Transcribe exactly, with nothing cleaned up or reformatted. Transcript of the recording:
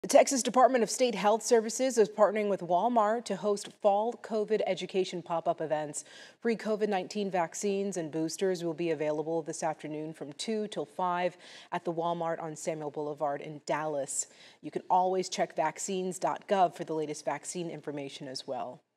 The Texas Department of State Health Services is partnering with Walmart to host fall COVID education pop-up events. Free COVID nineteen vaccines and boosters will be available this afternoon from two till five at the Walmart on Samuel Boulevard in Dallas. You can always check vaccines dot gov for the latest vaccine information as well.